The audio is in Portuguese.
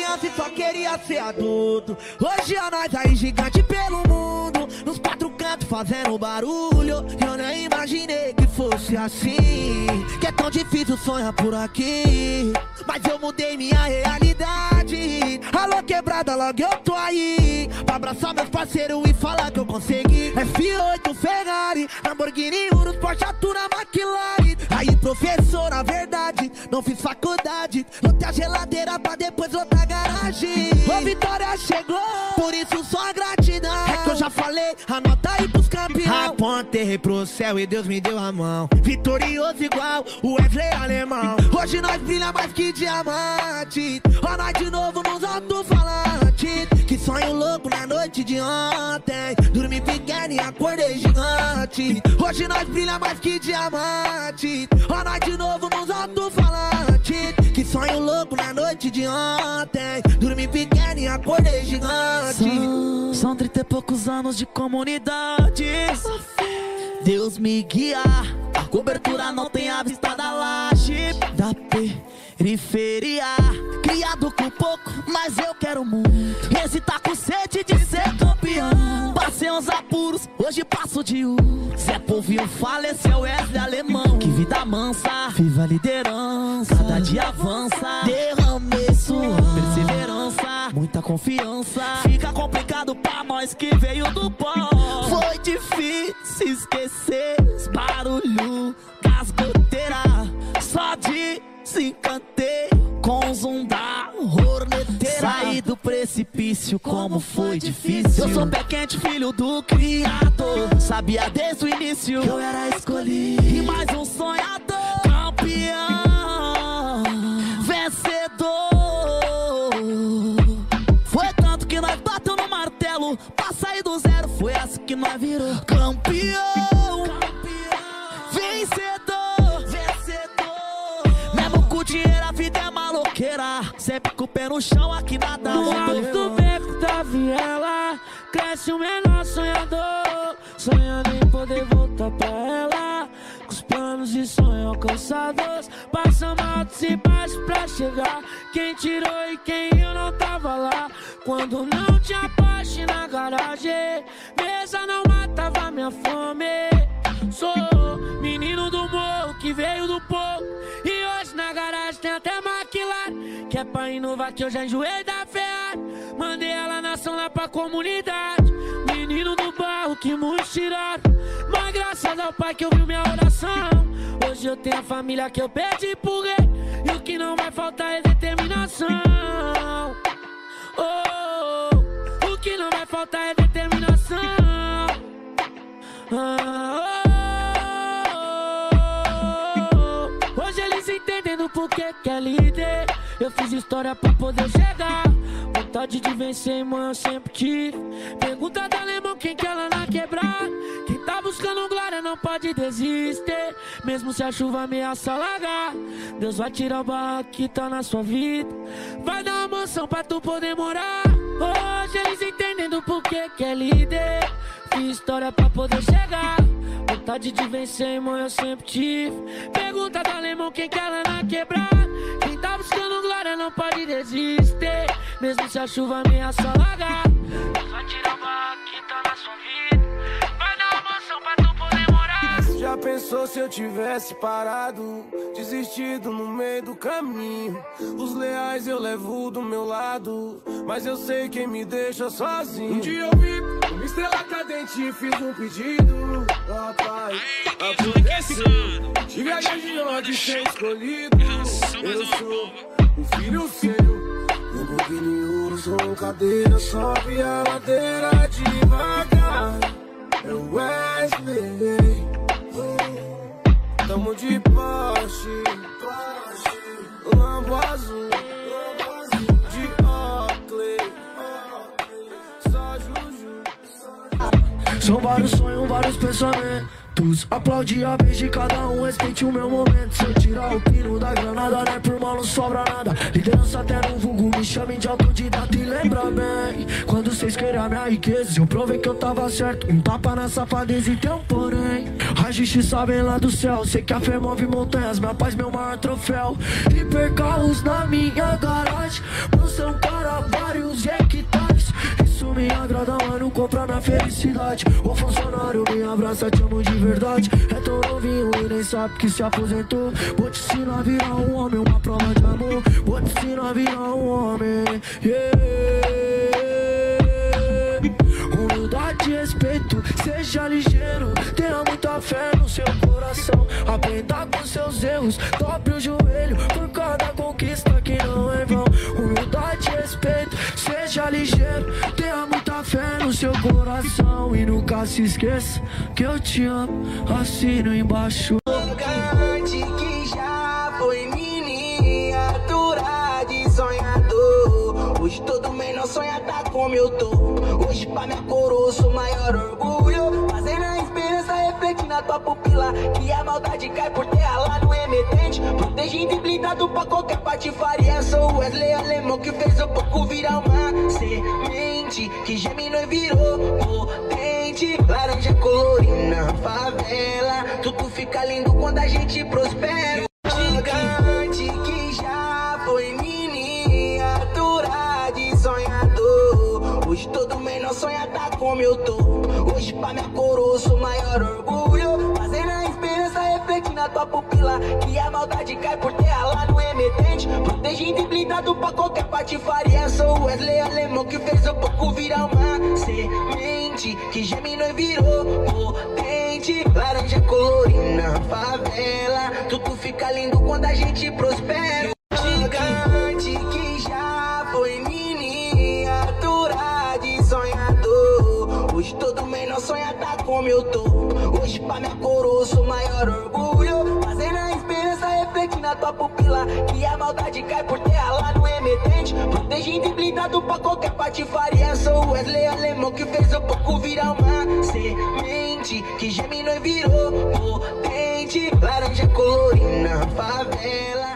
criança e só queria ser adulto. Hoje é nós aí gigante pelo mundo, nos quatro cantos fazendo barulho. Eu nem imaginei que fosse assim, que é tão difícil sonhar por aqui. Mas eu mudei minha realidade. Alô quebrada, logo eu tô aí pra abraçar meus parceiros e falar que eu consegui. F8, Ferrari, Lamborghini, Urus, Porsche, Atura, McLaren. Aí professor, na verdade, não fiz faculdade. Lotei a geladeira pra depois lotar a garagem. A vitória chegou, por isso só gratidão. É que eu já falei, anota aí pros campeões. Apontei pro céu e Deus me deu a mão. Vitorioso igual o Wesley alemão. Hoje nós brilha mais que diamante. Ó nós de novo nos alto-falantes. Que sonho louco na noite de ontem. Dormi pequeno e acordei gigante. Hoje nós brilha mais que diamante. Ó nós de novo nos alto-falantes. Que sonho louco na noite de ontem. Dormi pequeno e acordei gigante. São 30 e poucos anos de comunidade. Deus me guia, a cobertura não tem a vista da laje da periferia. Criado com pouco, mas eu quero muito. Esse tá com sede de ser campeão. Passei uns apuros, hoje passo de Zé Povinho faleceu, Wesley alemão. Que vida mansa, viva a liderança. Cada dia avança, derramei suor, perseverança, muita confiança. Fica complicado pra nós que veio do pó. Foi difícil esquecer os barulhos das goteiras. Só desencantei com o zoom da horneteira. Saí do precipício, como foi difícil. Eu sou pé quente, filho do criador. Sabia desde o início que eu era escolhido. E mais um sonhador, campeão, vencedor. Foi tanto que nós bateu no martelo pra sair do zero. Foi assim que nós virou campeão, vencedor, vencedor. Mesmo com dinheiro a vida é maloqueira. Sempre com o pé no chão, aqui nada no alto do beco da viela cresce o menor sonhador, sonhando em poder voltar pra ela. Com os planos e sonhos alcançados, passamos altos e baixos pra chegar. Quem tirou e quem eu não tava lá. Quando não tinha poste na garagem, mesa não matava minha fome. Sou menino do morro que veio do pouco, e hoje na garagem tem até McLaren. Que é pra inovar que eu já enjoei da Ferrari. Mandei ela na ação lá pra comunidade. Menino do barro que muitos tiraram, mas graças ao pai que ouviu minha oração. Hoje eu tenho a família que eu pedi por rei, e o que não vai faltar é determinação. Oh, o que não vai faltar é determinação. Hoje eles entendem do porquê que é líder. Eu fiz história pra poder chegar. Vontade de vencer, irmão, eu sempre tive. Pergunta da alemão quem quer lá na quebrada. Quem tá buscando glória não pode desistir, mesmo se a chuva ameaça alagar. Deus vai tirar o barraco que tá na sua vida, vai dar uma mansão pra tu poder morar. Hoje eles entendem do porquê que é líder. Fiz história pra poder chegar. Vontade de vencer, irmão, eu sempre tive. Pergunta do alemão quem quer lá na quebrada. Quem tá buscando glória não pode desistir, mesmo se a chuva ameaça alagar. Deus vai tirar o barraco que tá na sua vida, vai dar uma mansão pra tu poder morar. Já pensou se eu tivesse parado, desistido no meio do caminho? Os leais eu levo do meu lado, mas eu sei quem me deixa sozinho. Um dia eu vi uma estrela cadente e fiz um pedido. Ó pai, aconteceu. Tive a grande honra de ser escolhido. Eu sou um filho seu. Lamborghini Urus com cadeira, sobe a ladeira devagar. É o Wesley. Tamo de Porsche, Lambo azul, de Oakley, só Juju. São vários sonhos, vários pensamentos. Aplaude a vez de cada um, respeite o meu momento. Se eu tirar o pino da granada, né, por mal não sobra nada. Liderança até no vulgo, me chamem de autodidata. E lembra bem, quando vocês queriam a minha riqueza, eu provei que eu tava certo. Um tapa na safadeza e tem um porém. justiça vem lá do céu. Sei que a fé move montanhas, minha paz, meu maior troféu. Hipercarros na minha garagem, mansão para vários hectares. Isso me agrada, mano, compra na felicidade. O funcionário me abraça, te amo de verdade. É tão novinho e nem sabe que se aposentou. Vou te ensinar a virar um homem, uma prova de amor. Vou te ensinar a virar um homem, Humildade e respeito, seja ligeiro. Tenha muita fé no seu coração. Aprenda com seus erros, dobre o joelho por cada conquista que não é vão. Humildade e respeito, seja ligeiro. Tenha muita fé no seu coração. E nunca se esqueça que eu te amo. Assino embaixo. Gigante que já foi miniatura de sonhador. Hoje todo menor sonha tá como eu tô. Hoje pra minha coroa sou maior orgulho. Fazendo a esperança refletir na tua pupila. Que a maldade cai por terra lá no emitente. Protegido e blindado pra qualquer patifaria. Sou o Wesley alemão que fez o pouco virar uma semente que germinou e virou potente. Laranja colorida na favela. Tudo fica lindo quando a gente prospera. Gigante que já foi miniatura de sonhador. Hoje todo menor sonha tá como eu tô. Hoje pra minha coroa sou maior orgulho. Fazendo a esperança refletir na tua pupila. Que a maldade cai por terra lá no emitente. Protegido e blindado pra qualquer patifaria. Sou o Wesley alemão que fez o pouco virar uma semente que germinou e virou potente. Laranja colorida na favela. Tudo fica lindo quando a gente prospera. Gigante que já foi miniatura de sonhador. Hoje todo menor sonha tá como eu tô. Hoje pra minha coroa sou maior orgulho. Fazendo a esperança refletir na tua pupila. Que a maldade cai por terra lá no emitente. Protegido e blindado pra qualquer patifaria. Sou o Wesley alemão que fez o pouco virar uma semente que germinou e virou potente. Laranja colorida na favela.